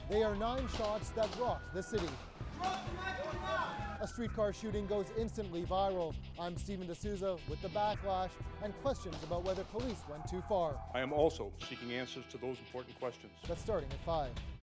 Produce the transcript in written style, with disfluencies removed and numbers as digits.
They are 9 shots that rocked the city. A streetcar shooting goes instantly viral. I'm Stephen D'Souza with The Backlash and questions about whether police went too far. I am also seeking answers to those important questions. That's starting at 5.